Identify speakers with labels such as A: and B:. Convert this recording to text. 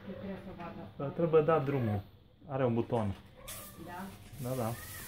A: Ce trebuie să vadă?
B: Trebuie dat drumul. Are un buton.
A: Da?
B: Da, da.